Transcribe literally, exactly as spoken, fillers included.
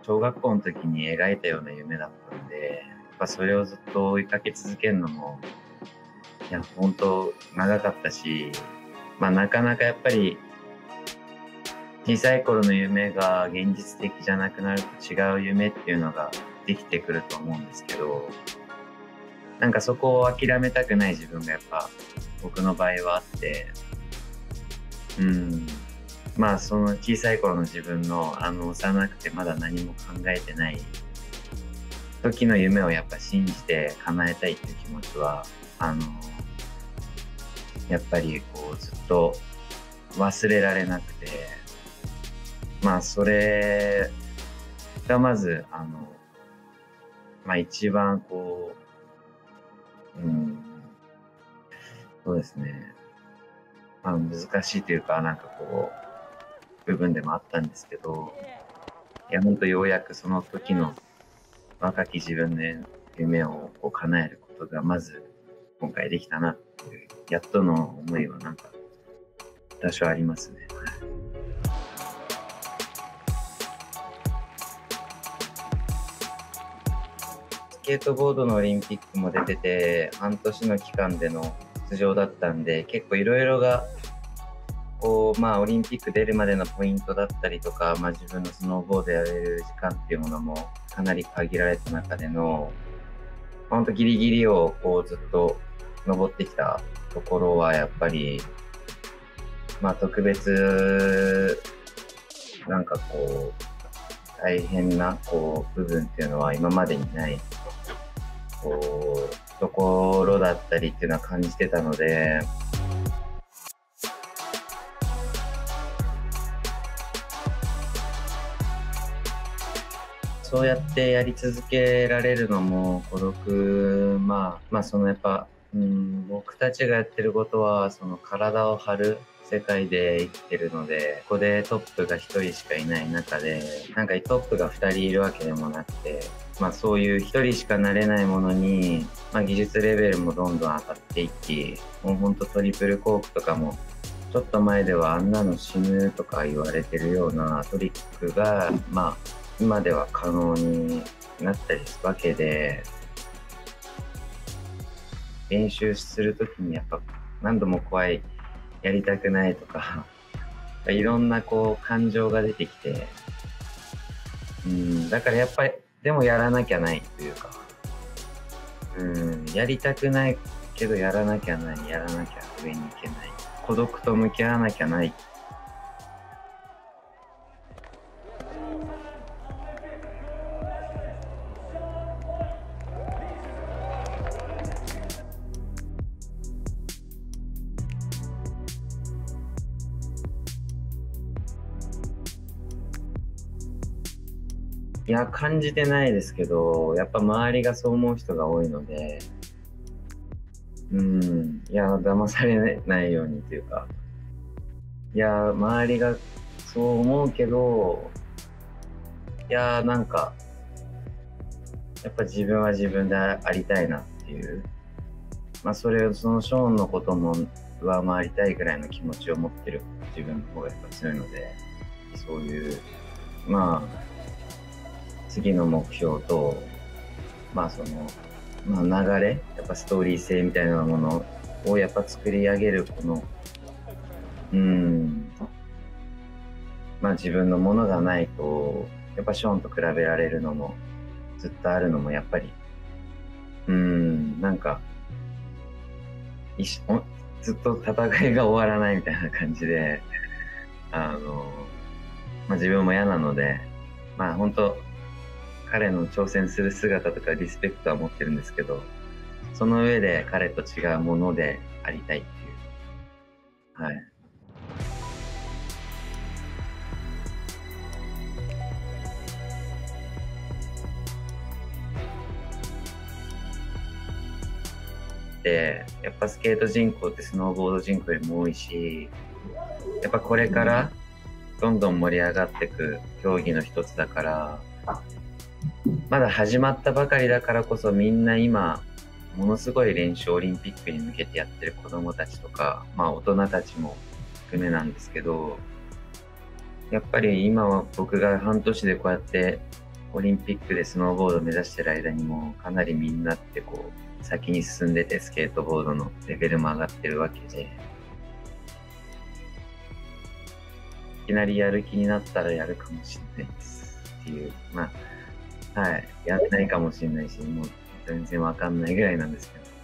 小学校の時に描いたような夢だったんで、やっぱそれをずっと追いかけ続けるのも、いや、本当長かったし、まあなかなかやっぱり、小さい頃の夢が現実的じゃなくなると違う夢っていうのができてくると思うんですけど、なんかそこを諦めたくない自分がやっぱ僕の場合はあって、うん。まあその小さい頃の自分のあの幼くてまだ何も考えてない時の夢をやっぱ信じて叶えたいっていう気持ちは、あの、やっぱりこうずっと忘れられなくて、まあそれがまず、あの、まあ一番こう、うん、そうですね、まあ難しいというか、なんかこう、部分でもあったんですけど、いや、ほんとようやくその時の若き自分の夢をこう叶えることがまず今回できたなっていう、やっとの思いはなんか多少ありますね。スケートボードのオリンピックも出てて、半年の期間での出場だったんで、結構いろいろが、こう、まあ、オリンピック出るまでのポイントだったりとか、まあ、自分のスノーボードやれる時間っていうものもかなり限られた中での、ほんとギリギリをこうずっと登ってきたところはやっぱり、まあ、特別、なんかこう、大変なこう部分っていうのは今までにないこうところだったりっていうのは感じてたので、そうやってやり続けられるのも孤独、まあまあそのやっぱ、うん、僕たちがやってることはその体を張る世界で生きてるので、ここでトップがひとりしかいない中で、なんかトップがふたりいるわけでもなくて、まあそういうひとりしかなれないものに、まあ技術レベルもどんどん上がっていき、もうほんとトリプルコークとかも、ちょっと前ではあんなの死ぬとか言われてるようなトリックが、まあ今では可能になったりするわけで、練習するときにやっぱ何度も怖い、やりたくないとか、いろんなこう感情が出てきて、うん、だからやっぱり、でもやらなきゃないというか、うん、やりたくないけどやらなきゃない、やらなきゃ上に行けない、孤独と向き合わなきゃない。いや、感じてないですけど、やっぱ周りがそう思う人が多いので、うん、いや、騙されないようにというか、いや、周りがそう思うけど、いや、なんか、やっぱ自分は自分でありたいなっていう、まあそれをそのショーンのことも上回りたいぐらいの気持ちを持ってる自分の方がやっぱ強いので、そういう、まあ、次の目標と、まあその、まあ流れ、やっぱストーリー性みたいなものをやっぱ作り上げるこの、うん、まあ自分のものがないと、やっぱショーンと比べられるのも、ずっとあるのもやっぱり、うん、なんか、一緒ずっと戦いが終わらないみたいな感じで、あの、まあ自分も嫌なので、まあ本当彼の挑戦する姿とかリスペクトは持ってるんですけど、その上で彼と違うものでありたいっていう。はい。で、やっぱスケート人口ってスノーボード人口よりも多いし、やっぱこれからどんどん盛り上がっていく競技の一つだから、まだ始まったばかりだからこそみんな今、ものすごい練習オリンピックに向けてやってる子供たちとか、まあ大人たちも含めなんですけど、やっぱり今は僕が半年でこうやってオリンピックでスノーボードを目指してる間にもかなりみんなってこう先に進んでて、スケートボードのレベルも上がってるわけで、いきなりやる気になったらやるかもしれないですっていう、まあはい、やらないかもしれないし、もう全然わかんないぐらいなんですけど。